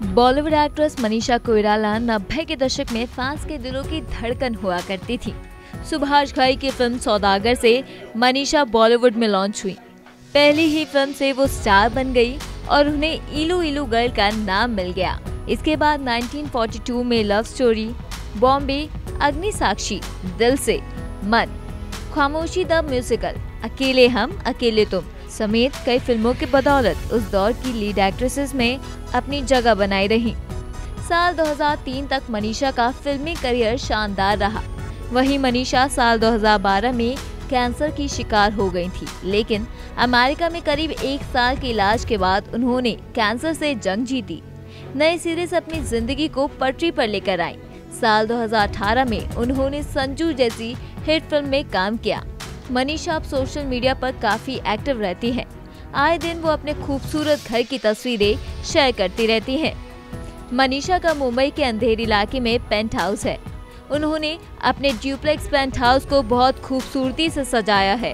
Bollywood actress Manisha Koirala 90 के दशक में फैंस के दिलों की धड़कन हुआ करती थी। सुभाष घई की फिल्म सौदागर से मनीषा बॉलीवुड में लॉन्च हुई। पहली ही फिल्म से वो स्टार बन गई और उन्हें इलू इलू गर्ल का नाम मिल गया। इसके बाद 1942 में लव स्टोरी, बॉम्बे, अग्निसाक्षी, दिल से, मन, खामोशी द म्यूजिकल, अकेले हम अकेले तुम समेत कई फिल्मों के बदौलत उस दौर की लीड एक्ट्रेसेस में अपनी जगह बनाई रही। साल 2003 तक मनीषा का फिल्मी करियर शानदार रहा। वहीं मनीषा साल 2012 में कैंसर की शिकार हो गई थी, लेकिन अमेरिका में करीब 1 साल के इलाज के बाद उन्होंने कैंसर से जंग जीती। नए सिरे से अपनी जिंदगी को पटरी पर लेकर आई। साल 2018 में उन्होंने संजू जैसी हिट फिल्म में काम किया। मनीषा अब सोशल मीडिया पर काफी एक्टिव रहती हैं। आए दिन वो अपने खूबसूरत घर की तस्वीरें शेयर करती रहती हैं। मनीषा का मुंबई के अंधेरी इलाके में पेंट हाउस है। उन्होंने अपने ड्यूप्लेक्स पेंट हाउस को बहुत खूबसूरती से सजाया है।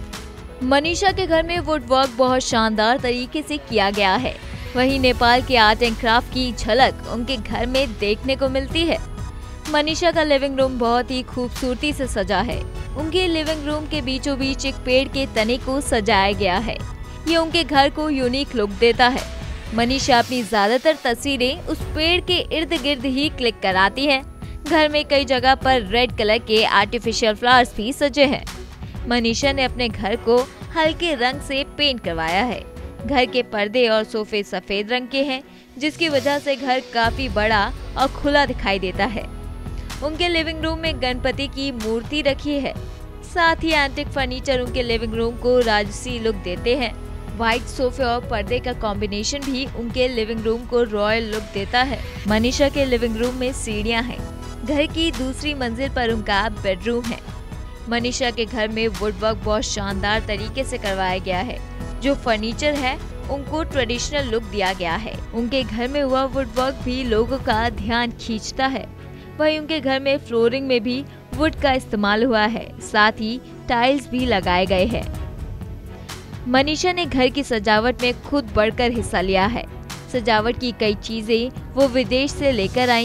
मनीषा के घर में वुड वर्क बहुत शानदार तरीके से किया गया है। वहीं नेपाल के आर्ट एंड क्राफ्ट की झलक उनके घर में देखने को मिलती है। मनीषा का लिविंग रूम बहुत ही खूबसूरती से सजा है। उनके लिविंग रूम के बीचों बीच एक पेड़ के तने को सजाया गया है। ये उनके घर को यूनिक लुक देता है। मनीषा अपनी ज्यादातर तस्वीरें उस पेड़ के इर्द गिर्द ही क्लिक कराती हैं। घर में कई जगह पर रेड कलर के आर्टिफिशियल फ्लावर्स भी सजे हैं। मनीषा ने अपने घर को हल्के रंग से पेंट करवाया है। घर के पर्दे और सोफे सफेद रंग के हैं, जिसकी वजह से घर काफी बड़ा और खुला दिखाई देता है। उनके लिविंग रूम में गणपति की मूर्ति रखी है। साथ ही एंटिक फर्नीचर उनके लिविंग रूम को राजसी लुक देते हैं। व्हाइट सोफे और पर्दे का कॉम्बिनेशन भी उनके लिविंग रूम को रॉयल लुक देता है। मनीषा के लिविंग रूम में सीढ़ियां हैं। घर की दूसरी मंजिल पर उनका बेडरूम है। मनीषा के घर में वुडवर्क बहुत शानदार तरीके से करवाया गया है। जो फर्नीचर है उनको ट्रेडिशनल लुक दिया गया है। उनके घर में हुआ वुडवर्क भी लोगों का ध्यान खींचता है। वहीं उनके घर में फ्लोरिंग में भी वुड का इस्तेमाल हुआ है। साथ ही टाइल्स भी लगाए गए हैं। मनीषा ने घर की सजावट में खुद बढ़कर हिस्सा लिया है। सजावट की कई चीजें वो विदेश से लेकर आई।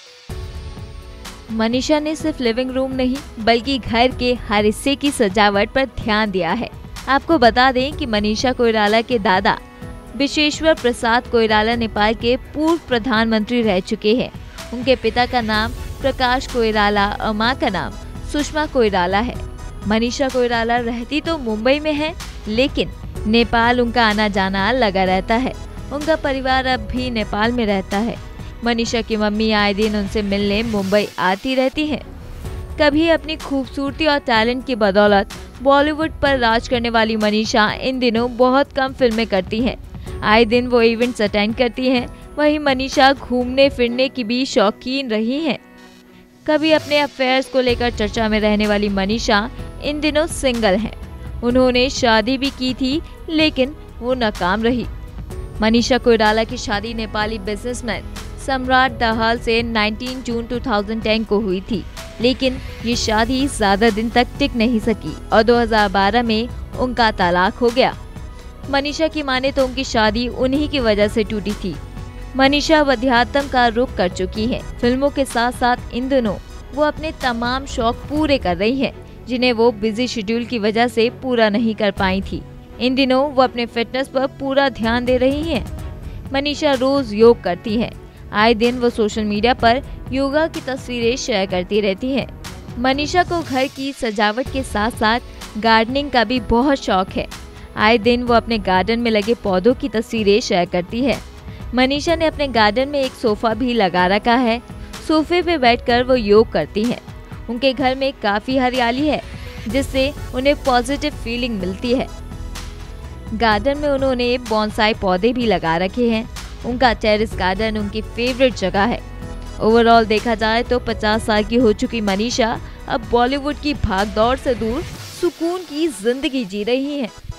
मनीषा ने सिर्फ लिविंग रूम नहीं बल्कि घर के हर हिस्से की सजावट पर ध्यान दिया है। आपको बता दें कि मनीषा कोइराला के दादा विशेश्वर प्रसाद कोइराला नेपाल के पूर्व प्रधानमंत्री रह चुके हैं। उनके पिता का नाम प्रकाश कोइराला और मां का नाम सुषमा कोइराला है। मनीषा कोइराला रहती तो मुंबई में है, लेकिन नेपाल उनका आना जाना लगा रहता है। उनका परिवार अब भी नेपाल में रहता है। मनीषा की मम्मी आए दिन उनसे मिलने मुंबई आती रहती हैं। कभी अपनी खूबसूरती और टैलेंट की बदौलत बॉलीवुड पर राज करने वाली मनीषा इन दिनों बहुत कम फिल्में करती हैं। आए दिन वो इवेंट्स अटेंड करती हैं। वहीं मनीषा घूमने फिरने की भी शौकीन रही हैं। कभी अपने अफेयर्स को लेकर चर्चा में रहने वाली मनीषा इन दिनों सिंगल हैं। उन्होंने शादी भी की थी, लेकिन वो नाकाम रही। मनीषा कोइराला की शादी नेपाली बिजनेसमैन सम्राट दाहाल से 19 जून 2010 को हुई थी, लेकिन ये शादी ज्यादा दिन तक टिक नहीं सकी और 2012 में उनका तलाक हो गया। मनीषा की माने तो उनकी शादी उन्हीं की वजह से टूटी थी। मनीषा अब अध्यात्म का रुख कर चुकी है। फिल्मों के साथ साथ इन दिनों वो अपने तमाम शौक पूरे कर रही है, जिन्हें वो बिजी शेड्यूल की वजह से पूरा नहीं कर पाई थी। इन दिनों वो अपने फिटनेस पर पूरा ध्यान दे रही हैं। मनीषा रोज योग करती है। आए दिन वो सोशल मीडिया पर योगा की तस्वीरें शेयर करती रहती है। मनीषा को घर की सजावट के साथ साथ गार्डनिंग का भी बहुत शौक है। आए दिन वो अपने गार्डन में लगे पौधों की तस्वीरें शेयर करती है। मनीषा ने अपने गार्डन में एक सोफा भी लगा रखा है। सोफे पे बैठकर वो योग करती हैं। उनके घर में काफी हरियाली है, जिससे उन्हें पॉजिटिव फीलिंग मिलती है। गार्डन में उन्होंने बॉन्साई पौधे भी लगा रखे हैं। उनका टेरेस गार्डन उनकी फेवरेट जगह है। ओवरऑल देखा जाए तो 50 साल की हो चुकी मनीषा अब बॉलीवुड की भागदौड़ से दूर सुकून की जिंदगी जी रही हैं।